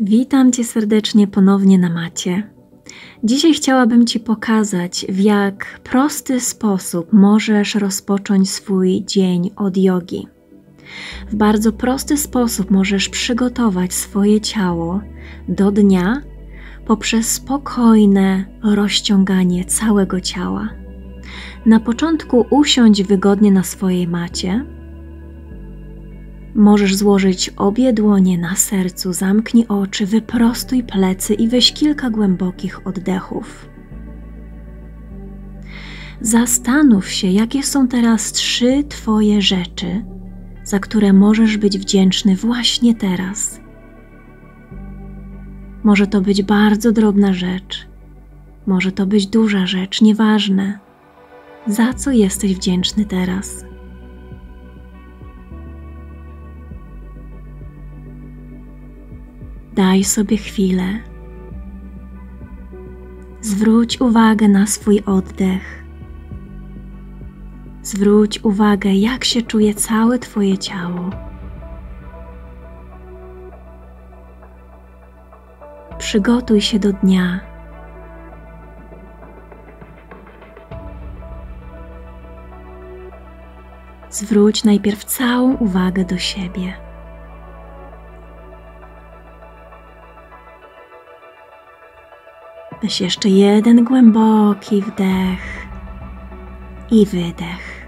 Witam Cię serdecznie ponownie na macie. Dzisiaj chciałabym Ci pokazać, w jak prosty sposób możesz rozpocząć swój dzień od jogi. W bardzo prosty sposób możesz przygotować swoje ciało do dnia poprzez spokojne rozciąganie całego ciała. Na początku usiądź wygodnie na swojej macie. Możesz złożyć obie dłonie na sercu, zamknij oczy, wyprostuj plecy i weź kilka głębokich oddechów. Zastanów się, jakie są teraz 3 Twoje rzeczy, za które możesz być wdzięczny właśnie teraz. Może to być bardzo drobna rzecz, może to być duża rzecz, nieważne. Za co jesteś wdzięczny teraz? Daj sobie chwilę. Zwróć uwagę na swój oddech. Zwróć uwagę, jak się czuje całe Twoje ciało. Przygotuj się do dnia. Zwróć najpierw całą uwagę do siebie. Weź jeszcze jeden głęboki wdech i wydech.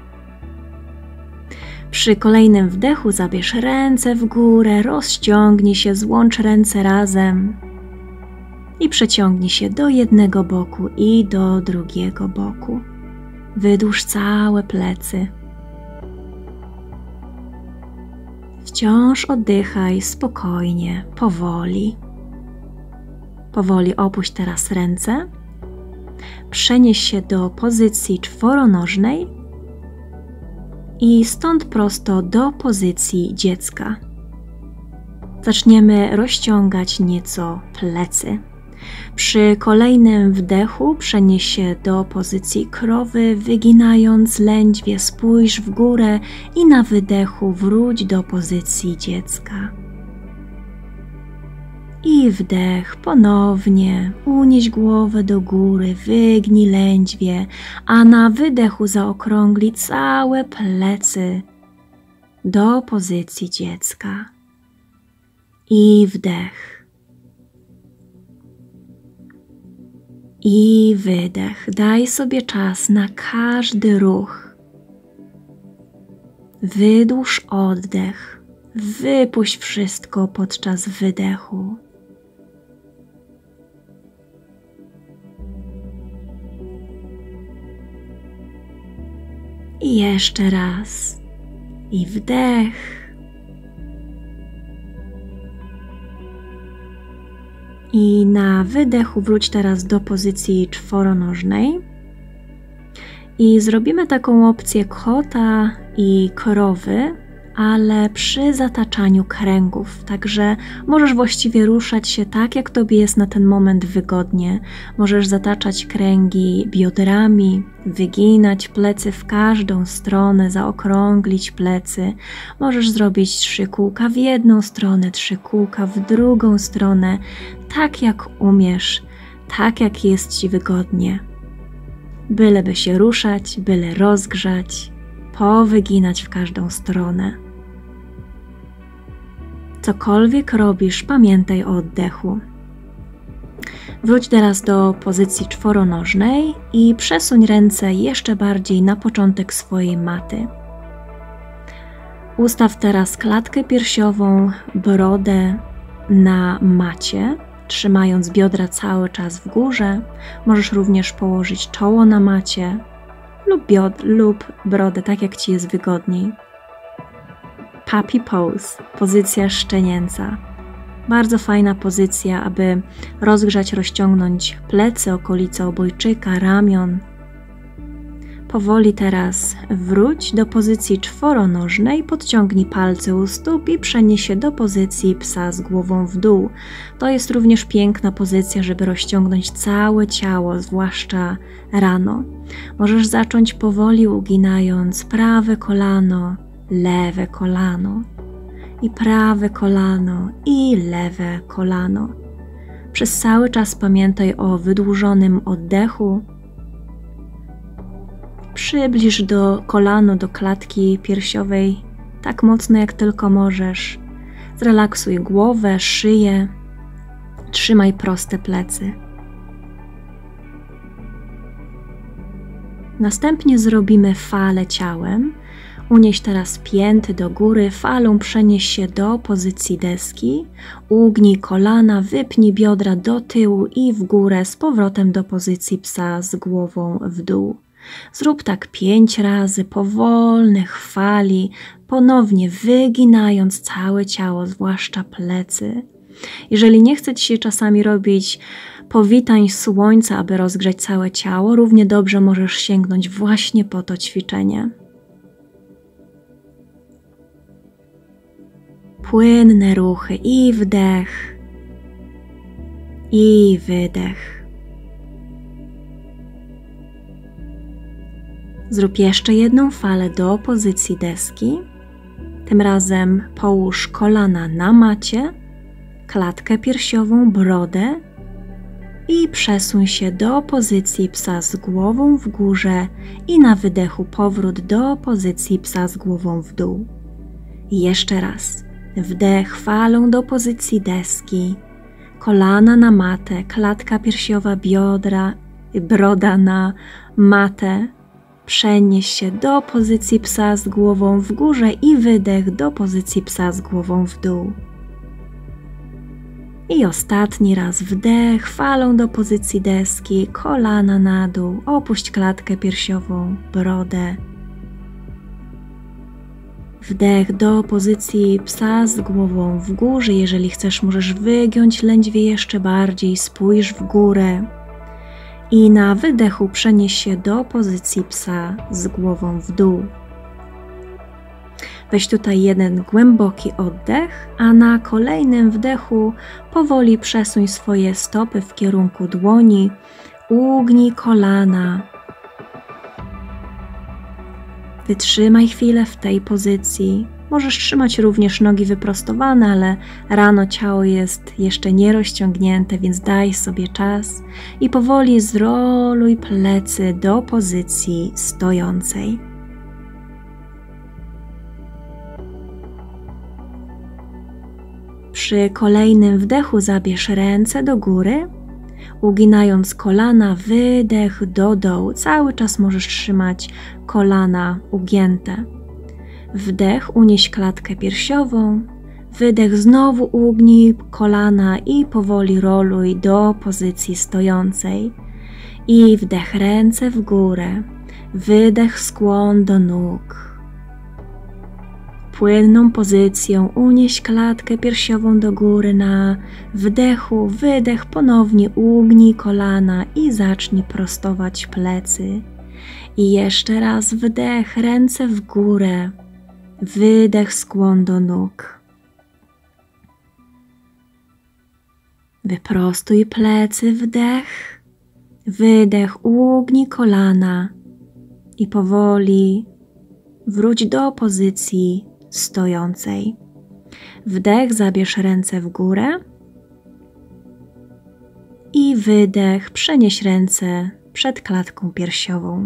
Przy kolejnym wdechu zabierz ręce w górę, rozciągnij się, złącz ręce razem i przeciągnij się do jednego boku i do drugiego boku. Wydłuż całe plecy. Wciąż oddychaj spokojnie, powoli. Powoli opuść teraz ręce. Przenieś się do pozycji czworonożnej i stąd prosto do pozycji dziecka. Zaczniemy rozciągać nieco plecy. Przy kolejnym wdechu przenieś się do pozycji krowy, wyginając lędźwie, spójrz w górę i na wydechu wróć do pozycji dziecka. I wdech ponownie, unieś głowę do góry, wygnij lędźwie, a na wydechu zaokrąglij całe plecy do pozycji dziecka. I wdech. I wydech. Daj sobie czas na każdy ruch. Wydłuż oddech. Wypuść wszystko podczas wydechu. I jeszcze raz. I wdech. I na wydechu wróć teraz do pozycji czworonożnej. I zrobimy taką opcję kota i krowy, ale przy zataczaniu kręgów. Także możesz właściwie ruszać się tak, jak Tobie jest na ten moment wygodnie. Możesz zataczać kręgi biodrami, wyginać plecy w każdą stronę, zaokrąglić plecy. Możesz zrobić 3 kółka w jedną stronę, 3 kółka w drugą stronę, tak jak umiesz, tak jak jest Ci wygodnie. Byleby się ruszać, byle rozgrzać, powyginać w każdą stronę. Cokolwiek robisz, pamiętaj o oddechu. Wróć teraz do pozycji czworonożnej i przesuń ręce jeszcze bardziej na początek swojej maty. Ustaw teraz klatkę piersiową, brodę na macie, trzymając biodra cały czas w górze. Możesz również położyć czoło na macie lub brodę, tak jak Ci jest wygodniej. Puppy pose, pozycja szczenięca. Bardzo fajna pozycja, aby rozgrzać, rozciągnąć plecy, okolice obojczyka, ramion. Powoli teraz wróć do pozycji czworonożnej, podciągnij palce u stóp i przenieś się do pozycji psa z głową w dół. To jest również piękna pozycja, żeby rozciągnąć całe ciało, zwłaszcza rano. Możesz zacząć powoli uginając prawe kolano, lewe kolano i prawe kolano i lewe kolano. Przez cały czas pamiętaj o wydłużonym oddechu. Przybliż kolano do klatki piersiowej tak mocno jak tylko możesz. Zrelaksuj głowę, szyję. Trzymaj proste plecy. Następnie zrobimy falę ciałem. Unieś teraz pięty do góry, falą przenieś się do pozycji deski. Ugnij kolana, wypnij biodra do tyłu i w górę z powrotem do pozycji psa z głową w dół. Zrób tak 5 razy, powolnych fali, ponownie wyginając całe ciało, zwłaszcza plecy. Jeżeli nie chce Ci się czasami robić powitań słońca, aby rozgrzać całe ciało, równie dobrze możesz sięgnąć właśnie po to ćwiczenie. Płynne ruchy i wdech, i wydech. Zrób jeszcze jedną falę do pozycji deski. Tym razem połóż kolana na macie, klatkę piersiową, brodę i przesuń się do pozycji psa z głową w górze i na wydechu powrót do pozycji psa z głową w dół. I jeszcze raz. Wdech falą do pozycji deski, kolana na matę, klatka piersiowa, biodra, broda na matę. Przenieś się do pozycji psa z głową w górze i wydech do pozycji psa z głową w dół. I ostatni raz wdech falą do pozycji deski, kolana na dół, opuść klatkę piersiową, brodę. Wdech do pozycji psa z głową w górze. Jeżeli chcesz, możesz wygiąć lędźwie jeszcze bardziej, spójrz w górę. I na wydechu przenieś się do pozycji psa z głową w dół. Weź tutaj jeden głęboki oddech, a na kolejnym wdechu powoli przesuń swoje stopy w kierunku dłoni, ugnij kolana. Wytrzymaj chwilę w tej pozycji. Możesz trzymać również nogi wyprostowane, ale rano ciało jest jeszcze nie rozciągnięte, więc daj sobie czas i powoli zroluj plecy do pozycji stojącej. Przy kolejnym wdechu zabierz ręce do góry, uginając kolana, wydech do dołu. Cały czas możesz trzymać kolana ugięte. Wdech, unieś klatkę piersiową, wydech, znowu ugnij kolana i powoli roluj do pozycji stojącej. I wdech, ręce w górę, wydech, skłon do nóg. Płynną pozycją unieś klatkę piersiową do góry na wdechu, wydech, ponownie ugnij kolana i zacznij prostować plecy. I jeszcze raz wdech, ręce w górę, wydech, skłon do nóg. Wyprostuj plecy, wdech, wydech, ugnij kolana i powoli wróć do pozycji stojącej. Wdech, zabierz ręce w górę i wydech, przenieś ręce przed klatką piersiową.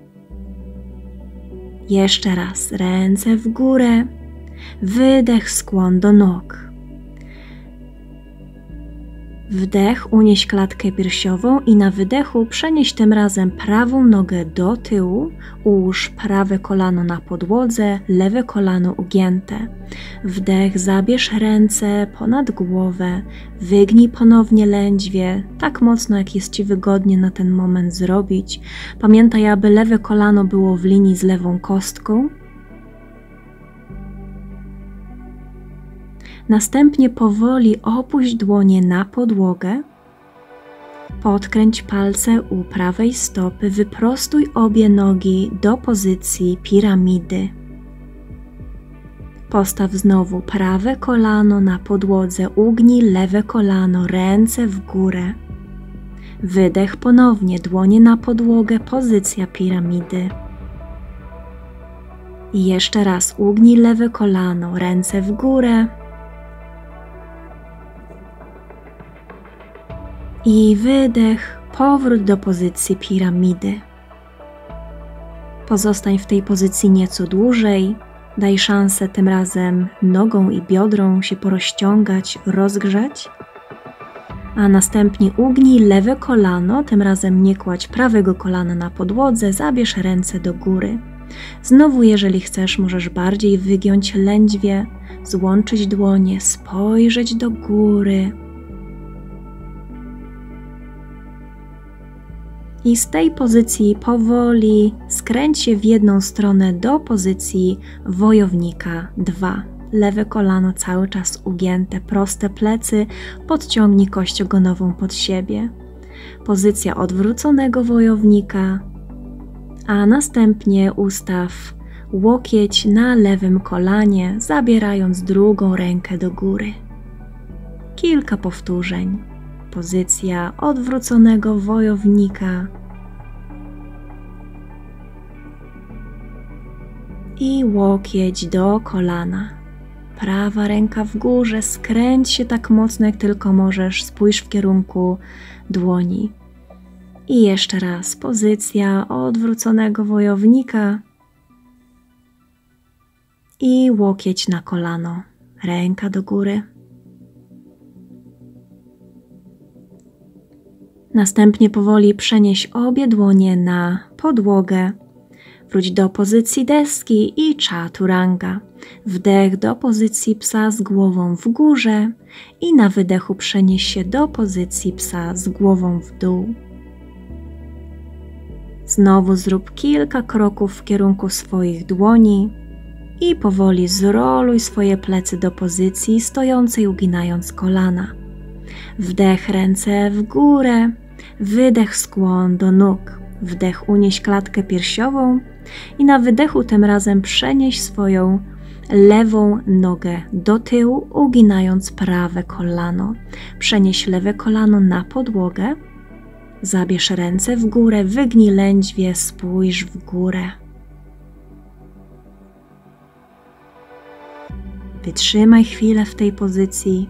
Jeszcze raz, ręce w górę, wydech, skłon do nóg. Wdech, unieś klatkę piersiową i na wydechu przenieś tym razem prawą nogę do tyłu, ułóż prawe kolano na podłodze, lewe kolano ugięte. Wdech, zabierz ręce ponad głowę, wygnij ponownie lędźwie, tak mocno jak jest Ci wygodnie na ten moment zrobić. Pamiętaj, aby lewe kolano było w linii z lewą kostką. Następnie powoli opuść dłonie na podłogę, podkręć palce u prawej stopy, wyprostuj obie nogi do pozycji piramidy. Postaw znowu prawe kolano na podłodze, ugnij lewe kolano, ręce w górę. Wydech ponownie, dłonie na podłogę, pozycja piramidy. I jeszcze raz ugnij lewe kolano, ręce w górę. I wydech, powrót do pozycji piramidy. Pozostań w tej pozycji nieco dłużej. Daj szansę tym razem nogą i biodrą się porozciągać, rozgrzać. A następnie ugnij lewe kolano, tym razem nie kładź prawego kolana na podłodze, zabierz ręce do góry. Znowu, jeżeli chcesz, możesz bardziej wygiąć lędźwie, złączyć dłonie, spojrzeć do góry. I z tej pozycji powoli skręć się w jedną stronę do pozycji wojownika 2. Lewe kolano cały czas ugięte, proste plecy, podciągnij kość ogonową pod siebie. Pozycja odwróconego wojownika, a następnie ustaw łokieć na lewym kolanie, zabierając drugą rękę do góry. Kilka powtórzeń. Pozycja odwróconego wojownika i łokieć do kolana. Prawa ręka w górze, skręć się tak mocno jak tylko możesz, spójrz w kierunku dłoni. I jeszcze raz pozycja odwróconego wojownika i łokieć na kolano, ręka do góry. Następnie powoli przenieś obie dłonie na podłogę. Wróć do pozycji deski i chaturanga. Wdech do pozycji psa z głową w górze i na wydechu przenieś się do pozycji psa z głową w dół. Znowu zrób kilka kroków w kierunku swoich dłoni i powoli zroluj swoje plecy do pozycji stojącej, uginając kolana. Wdech, ręce w górę, wydech, skłon do nóg. Wdech, unieś klatkę piersiową i na wydechu tym razem przenieś swoją lewą nogę do tyłu, uginając prawe kolano. Przenieś lewe kolano na podłogę, zabierz ręce w górę, wygnij lędźwie, spójrz w górę. Wytrzymaj chwilę w tej pozycji.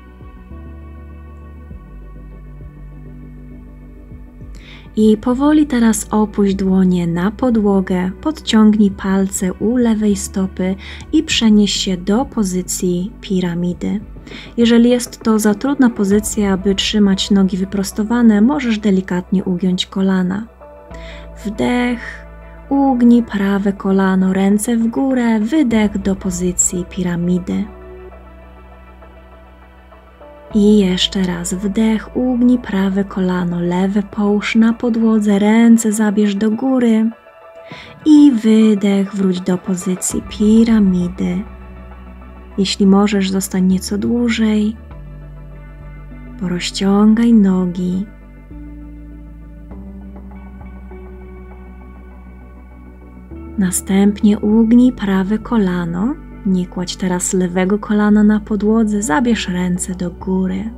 I powoli teraz opuść dłonie na podłogę, podciągnij palce u lewej stopy i przenieś się do pozycji piramidy. Jeżeli jest to za trudna pozycja, aby trzymać nogi wyprostowane, możesz delikatnie ugiąć kolana. Wdech, ugnij prawe kolano, ręce w górę, wydech do pozycji piramidy. I jeszcze raz wdech, ugnij prawe kolano, lewe połóż na podłodze, ręce zabierz do góry i wydech, wróć do pozycji piramidy. Jeśli możesz, zostań nieco dłużej, porozciągaj nogi. Następnie ugnij prawe kolano. Nie kładź teraz lewego kolana na podłodze, zabierz ręce do góry.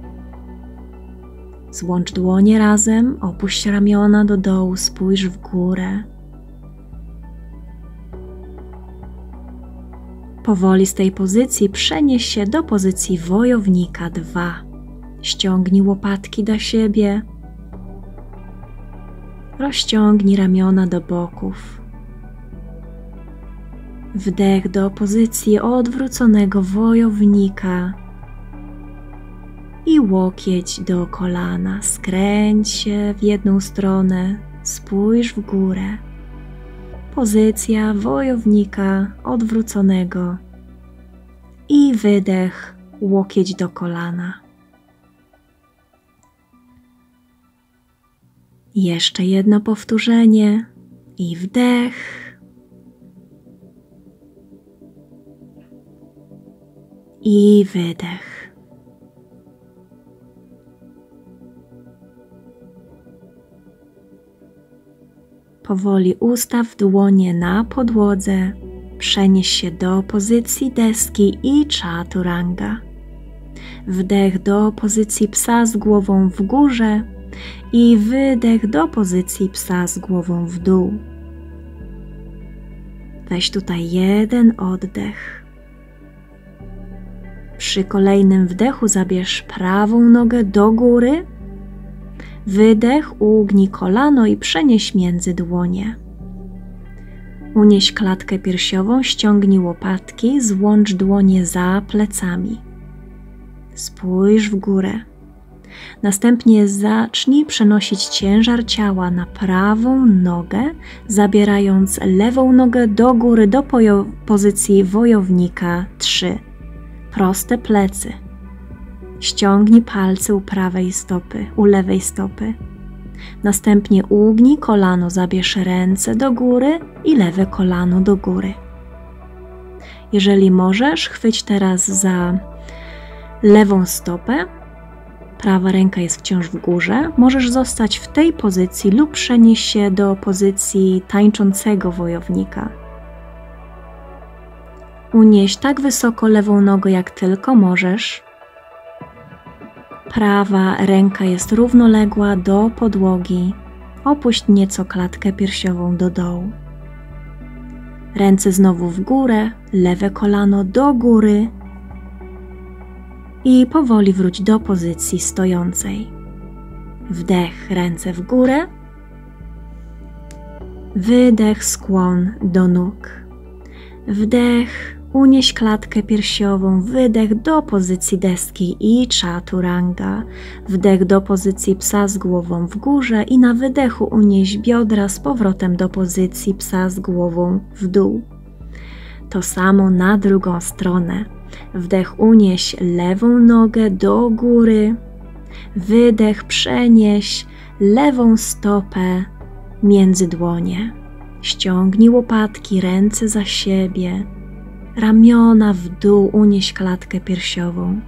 Złącz dłonie razem, opuść ramiona do dołu, spójrz w górę. Powoli z tej pozycji przenieś się do pozycji wojownika 2. Ściągnij łopatki do siebie. Rozciągnij ramiona do boków. Wdech do pozycji odwróconego wojownika i łokieć do kolana. Skręć się w jedną stronę, spójrz w górę. Pozycja wojownika odwróconego i wydech, łokieć do kolana. Jeszcze jedno powtórzenie i wdech. I wydech. Powoli ustaw dłonie na podłodze, przenieś się do pozycji deski i chaturanga. Wdech do pozycji psa z głową w górze i wydech do pozycji psa z głową w dół. Weź tutaj jeden oddech. Przy kolejnym wdechu zabierz prawą nogę do góry. Wydech, ugnij kolano i przenieś między dłonie. Unieś klatkę piersiową, ściągnij łopatki, złącz dłonie za plecami. Spójrz w górę. Następnie zacznij przenosić ciężar ciała na prawą nogę, zabierając lewą nogę do góry do pozycji wojownika 3. Proste plecy. Ściągnij palce u lewej stopy. Następnie ugnij kolano, zabierz ręce do góry i lewe kolano do góry. Jeżeli możesz, chwyć teraz za lewą stopę. Prawa ręka jest wciąż w górze. Możesz zostać w tej pozycji lub przenieść się do pozycji tańczącego wojownika. Unieś tak wysoko lewą nogę, jak tylko możesz. Prawa ręka jest równoległa do podłogi. Opuść nieco klatkę piersiową do dołu. Ręce znowu w górę, lewe kolano do góry i powoli wróć do pozycji stojącej. Wdech, ręce w górę. Wydech, skłon do nóg. Wdech, unieś klatkę piersiową, wydech do pozycji deski i chaturanga. Wdech do pozycji psa z głową w górze i na wydechu unieś biodra z powrotem do pozycji psa z głową w dół. To samo na drugą stronę. Wdech, unieś lewą nogę do góry. Wydech, przenieś lewą stopę między dłonie. Ściągnij łopatki, ręce za siebie. Ramiona w dół, unieś klatkę piersiową.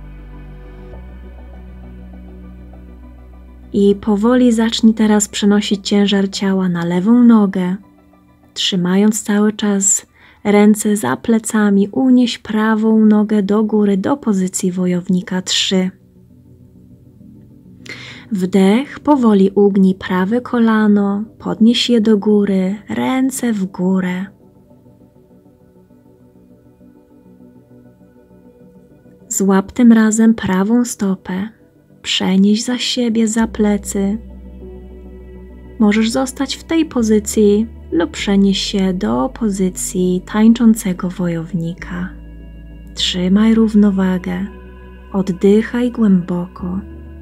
I powoli zacznij teraz przenosić ciężar ciała na lewą nogę. Trzymając cały czas ręce za plecami, unieś prawą nogę do góry do pozycji wojownika 3. Wdech, powoli ugnij prawe kolano, podnieś je do góry, ręce w górę. Złap tym razem prawą stopę, przenieś za siebie, za plecy. Możesz zostać w tej pozycji lub przenieś się do pozycji tańczącego wojownika. Trzymaj równowagę, oddychaj głęboko.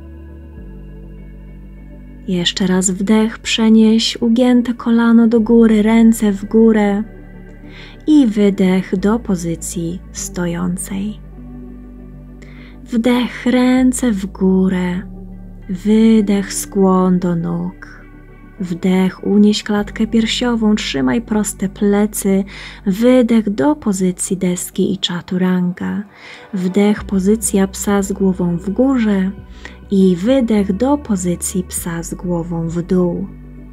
Jeszcze raz wdech, przenieś ugięte kolano do góry, ręce w górę i wydech do pozycji stojącej. Wdech, ręce w górę, wydech, skłon do nóg. Wdech, unieś klatkę piersiową, trzymaj proste plecy, wydech do pozycji deski i chaturanga. Wdech, pozycja psa z głową w górze i wydech do pozycji psa z głową w dół.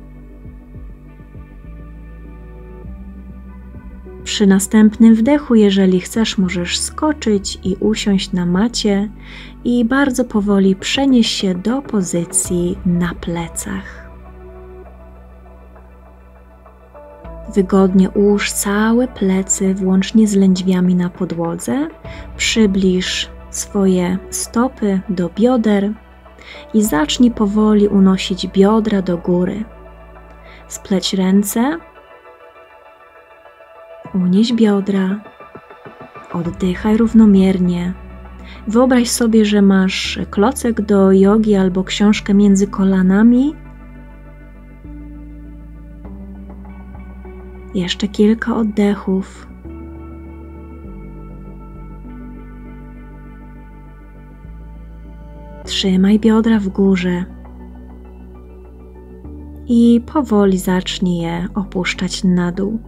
Przy następnym wdechu, jeżeli chcesz, możesz skoczyć i usiąść na macie i bardzo powoli przenieść się do pozycji na plecach. Wygodnie ułóż całe plecy, włącznie z lędźwiami na podłodze. Przybliż swoje stopy do bioder i zacznij powoli unosić biodra do góry. Spleć ręce. Unieś biodra, oddychaj równomiernie. Wyobraź sobie, że masz klocek do jogi albo książkę między kolanami. Jeszcze kilka oddechów. Trzymaj biodra w górze i powoli zacznij je opuszczać na dół.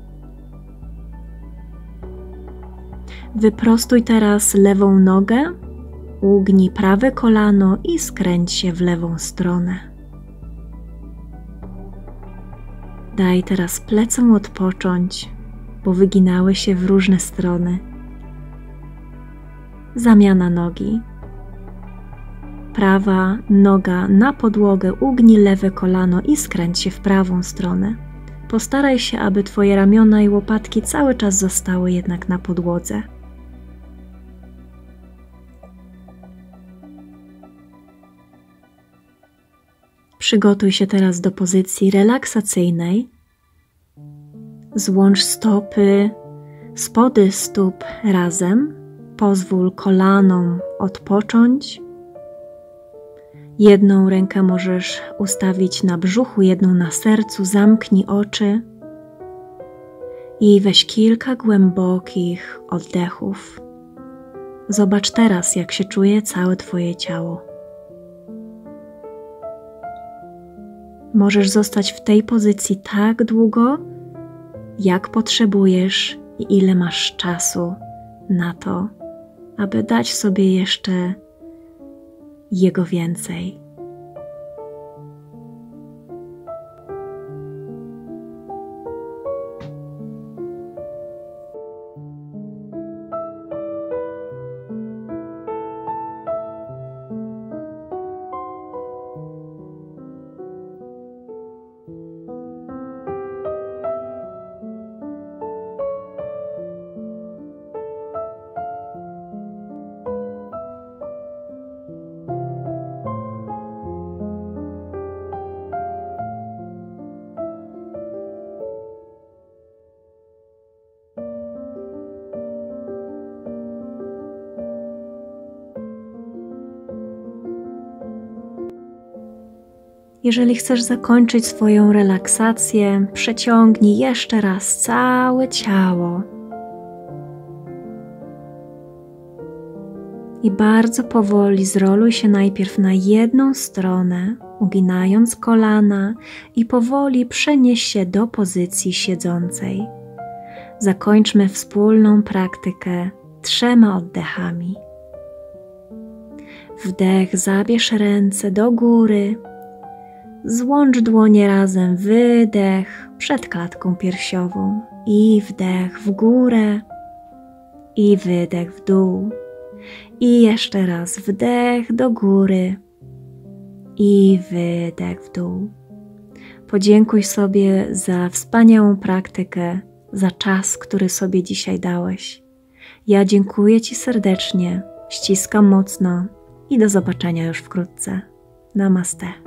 Wyprostuj teraz lewą nogę, ugnij prawe kolano i skręć się w lewą stronę. Daj teraz plecom odpocząć, bo wyginały się w różne strony. Zamiana nogi. Prawa noga na podłogę, ugnij lewe kolano i skręć się w prawą stronę. Postaraj się, aby Twoje ramiona i łopatki cały czas zostały jednak na podłodze. Przygotuj się teraz do pozycji relaksacyjnej. Złącz stopy, spody stóp razem. Pozwól kolanom odpocząć. Jedną rękę możesz ustawić na brzuchu, jedną na sercu. Zamknij oczy i weź kilka głębokich oddechów. Zobacz teraz, jak się czuje całe Twoje ciało. Możesz zostać w tej pozycji tak długo, jak potrzebujesz i ile masz czasu na to, aby dać sobie jeszcze jego więcej. Jeżeli chcesz zakończyć swoją relaksację, przeciągnij jeszcze raz całe ciało i bardzo powoli zroluj się najpierw na jedną stronę, uginając kolana i powoli przenieś się do pozycji siedzącej. Zakończmy wspólną praktykę 3 oddechami. Wdech, zabierz ręce do góry. Złącz dłonie razem, wydech przed klatką piersiową i wdech w górę i wydech w dół. I jeszcze raz wdech do góry i wydech w dół. Podziękuj sobie za wspaniałą praktykę, za czas, który sobie dzisiaj dałeś. Ja dziękuję Ci serdecznie, ściskam mocno i do zobaczenia już wkrótce. Namaste.